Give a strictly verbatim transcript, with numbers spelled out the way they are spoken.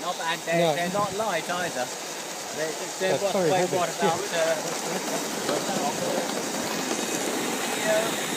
Not, and they're, no. they're not light either. They're, they're That's what, very what heavy. about uh, yeah.